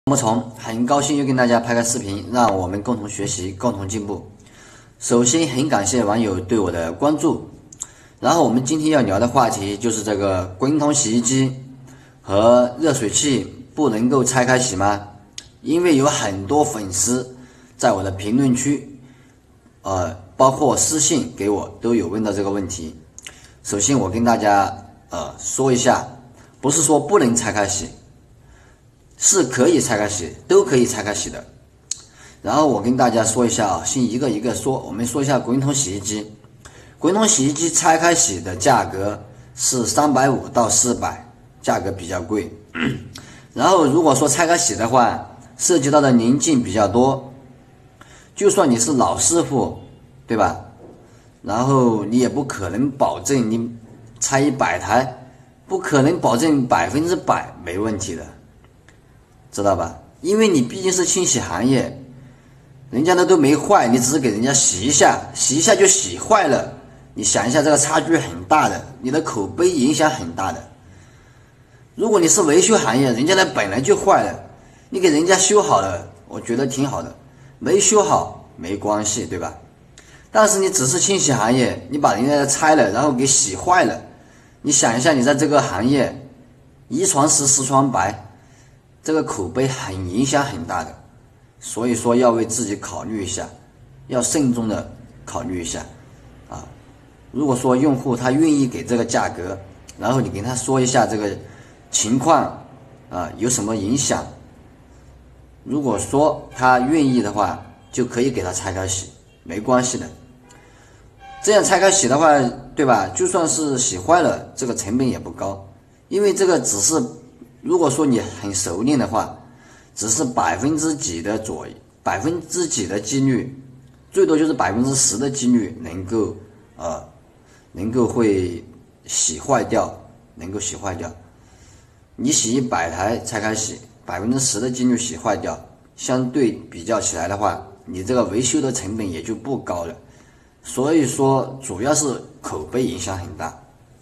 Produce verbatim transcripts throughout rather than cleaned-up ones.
毛虫，很高兴又跟大家拍个视频，让我们共同学习，共同进步。首先，很感谢网友对我的关注。然后，我们今天要聊的话题就是这个滚筒洗衣机和热水器不能够拆开洗吗？因为有很多粉丝在我的评论区，呃，包括私信给我都有问到这个问题。首先，我跟大家呃说一下，不是说不能拆开洗。是可以拆开洗，都可以拆开洗的。然后我跟大家说一下啊，先一个一个说。我们说一下滚筒洗衣机，滚筒洗衣机拆开洗的价格是三百五到四百，价格比较贵。然后如果说拆开洗的话，涉及到的零件比较多，就算你是老师傅，对吧？然后你也不可能保证你拆一百台，不可能保证百分之百没问题的。知道吧？因为你毕竟是清洗行业，人家的都没坏，你只是给人家洗一下，洗一下就洗坏了。你想一下，这个差距很大的，你的口碑影响很大的。如果你是维修行业，人家的本来就坏了，你给人家修好了，我觉得挺好的。没修好没关系，对吧？但是你只是清洗行业，你把人家的拆了，然后给洗坏了，你想一下，你在这个行业一传十，十传百。这个口碑很影响很大的，所以说要为自己考虑一下，要慎重的考虑一下啊。如果说用户他愿意给这个价格，然后你跟他说一下这个情况啊有什么影响，如果说他愿意的话，就可以给他拆开洗，没关系的。这样拆开洗的话，对吧？就算是洗坏了，这个成本也不高，因为这个只是。如果说你很熟练的话，只是百分之几的左右，百分之几的几率，最多就是百分之十的几率能够呃能够会洗坏掉，能够洗坏掉。你洗一百台拆开洗，百分之十的几率洗坏掉，相对比较起来的话，你这个维修的成本也就不高了。所以说，主要是口碑影响很大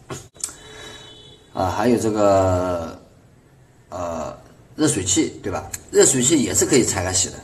啊，还有这个。呃，热水器对吧？热水器也是可以拆开洗的。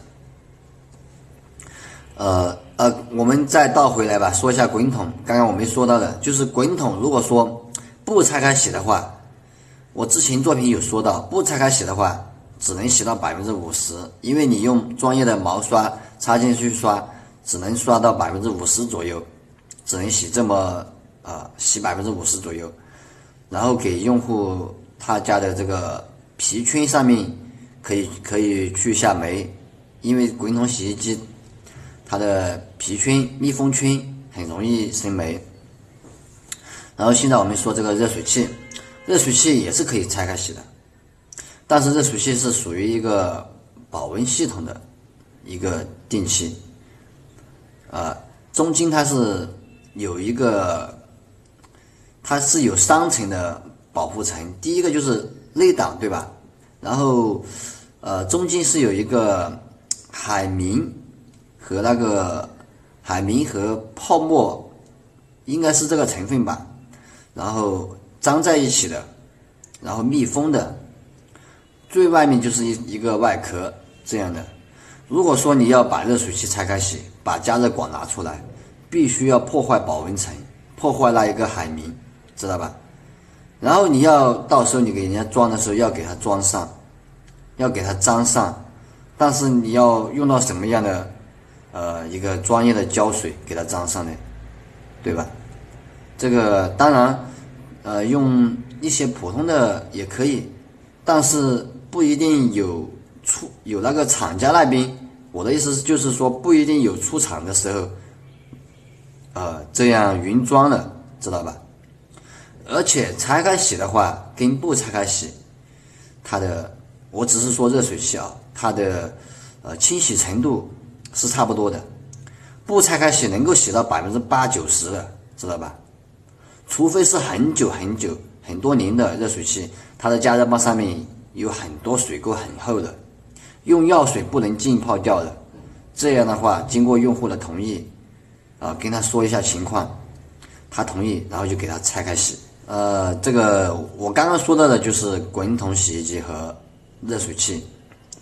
呃呃，我们再倒回来吧，说一下滚筒。刚刚我没说到的，就是滚筒，如果说不拆开洗的话，我之前作品有说到，不拆开洗的话，只能洗到百分之五十，因为你用专业的毛刷插进去刷，只能刷到百分之五十左右，只能洗这么呃洗百分之五十左右，然后给用户他家的这个。皮圈上面可以可以去一下霉，因为滚筒洗衣机它的皮圈密封圈很容易生霉。然后现在我们说这个热水器，热水器也是可以拆开洗的，但是热水器是属于一个保温系统的一个电器，呃，中间它是有一个，它是有三层的保护层，第一个就是内挡，对吧？然后，呃，中间是有一个海绵和那个海绵和泡沫，应该是这个成分吧。然后粘在一起的，然后密封的，最外面就是一一个外壳这样的。如果说你要把热水器拆开洗，把加热管拿出来，必须要破坏保温层，破坏那一个海绵，知道吧？然后你要到时候你给人家装的时候要给它装上，要给它粘上，但是你要用到什么样的呃一个专业的胶水给它粘上呢？对吧？这个当然呃用一些普通的也可以，但是不一定有出有那个厂家那边，我的意思就是说不一定有出厂的时候呃这样原装的，知道吧？而且拆开洗的话，跟不拆开洗，它的，我只是说热水器啊，它的呃清洗程度是差不多的，不拆开洗能够洗到百分之八九十的，知道吧？除非是很久很久很多年的热水器，它的加热棒上面有很多水垢很厚的，用药水不能浸泡掉的，这样的话，经过用户的同意，啊、呃，跟他说一下情况，他同意，然后就给他拆开洗。呃，这个我刚刚说到的就是滚筒洗衣机和热水器，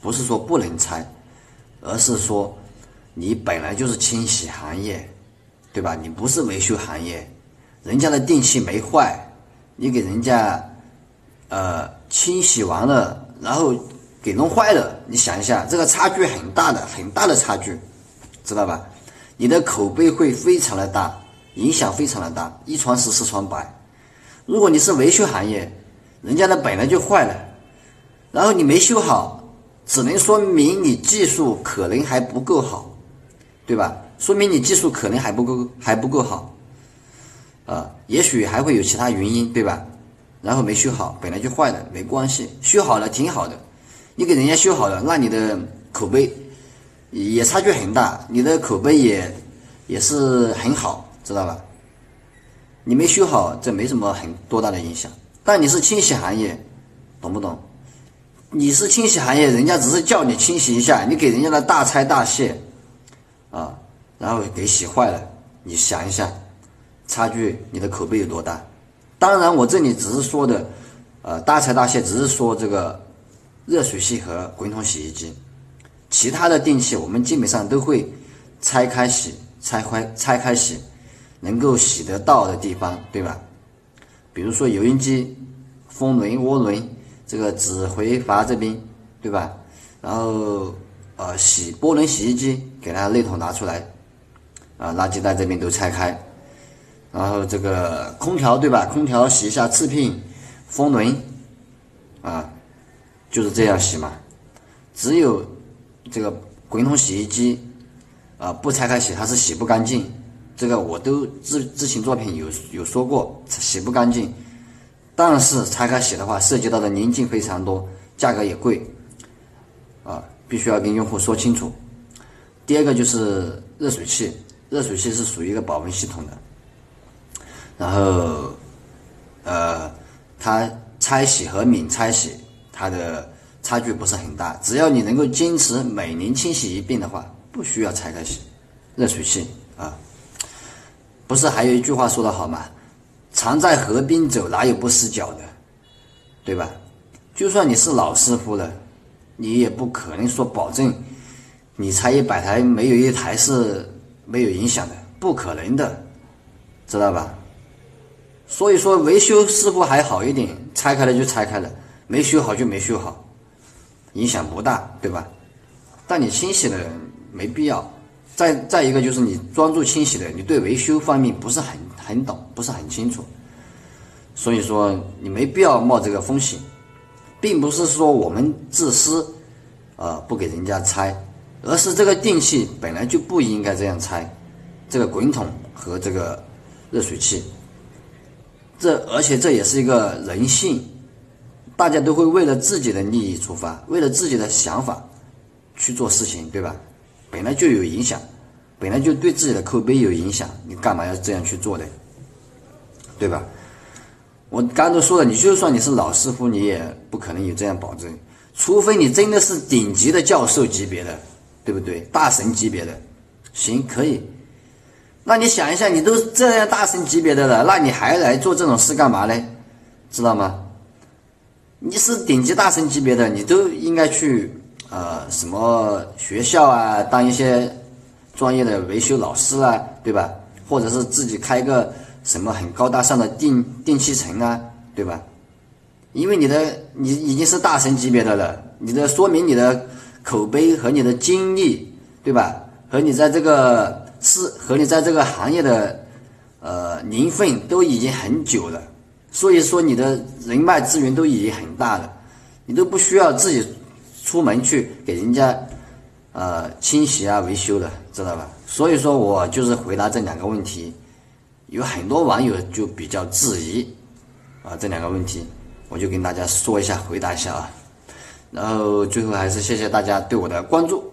不是说不能拆，而是说你本来就是清洗行业，对吧？你不是维修行业，人家的电器没坏，你给人家呃清洗完了，然后给弄坏了，你想一下，这个差距很大的，很大的差距，知道吧？你的口碑会非常的大，影响非常的大，一传十，十传百。如果你是维修行业，人家的本来就坏了，然后你没修好，只能说明你技术可能还不够好，对吧？说明你技术可能还不够，还不够好，啊，也许还会有其他原因，对吧？然后没修好，本来就坏了，没关系，修好了挺好的，你给人家修好了，那你的口碑也差距很大，你的口碑也也是很好，知道吧？你没修好，这没什么很多大的影响。但你是清洗行业，懂不懂？你是清洗行业，人家只是叫你清洗一下，你给人家的大拆大卸，啊，然后给洗坏了，你想一下，差距你的口碑有多大？当然，我这里只是说的，呃，大拆大卸，只是说这个热水器和滚筒洗衣机，其他的电器我们基本上都会拆开洗，拆开拆开洗。能够洗得到的地方，对吧？比如说油烟机、风轮、涡轮，这个指挥阀这边，对吧？然后呃，洗波轮洗衣机，给它内桶拿出来，啊，垃圾袋这边都拆开，然后这个空调，对吧？空调洗一下次片、风轮，啊，就是这样洗嘛。只有这个滚筒洗衣机，啊，不拆开洗它是洗不干净。这个我都之之前作品有有说过，洗不干净。但是拆开洗的话，涉及到的零件非常多，价格也贵，啊，必须要跟用户说清楚。第二个就是热水器，热水器是属于一个保温系统的，然后，呃，它拆洗和免拆洗，它的差距不是很大。只要你能够坚持每年清洗一遍的话，不需要拆开洗热水器啊。不是还有一句话说得好吗？常在河边走，哪有不湿脚的，对吧？就算你是老师傅了，你也不可能说保证你拆一百台没有一台是没有影响的，不可能的，知道吧？所以说维修师傅还好一点，拆开了就拆开了，没修好就没修好，影响不大，对吧？但你清洗了没必要。再再一个就是你专注清洗的，你对维修方面不是很很懂，不是很清楚，所以说你没必要冒这个风险，并不是说我们自私，呃，不给人家拆，而是这个电器本来就不应该这样拆，这个滚筒和这个热水器，这而且这也是一个人性，大家都会为了自己的利益出发，为了自己的想法去做事情，对吧？本来就有影响，本来就对自己的口碑有影响，你干嘛要这样去做的，对吧？我刚刚都说了，你就算你是老师傅，你也不可能有这样保证，除非你真的是顶级的教授级别的，对不对？大神级别的，行，可以。那你想一下，你都这样大神级别的了，那你还来做这种事干嘛呢？知道吗？你是顶级大神级别的，你都应该去呃什么学校啊，当一些专业的维修老师啊，对吧？或者是自己开个什么很高大上的电电器城啊，对吧？因为你的你已经是大神级别的了，你的说明你的口碑和你的经历，对吧？和你在这个是和你在这个行业的呃年份都已经很久了，所以说你的人脉资源都已经很大了，你都不需要自己出门去给人家呃清洗啊维修的，知道吧？所以说我就是回答这两个问题，有很多网友就比较质疑啊这两个问题，我就跟大家说一下，回答一下啊。然后最后还是谢谢大家对我的关注。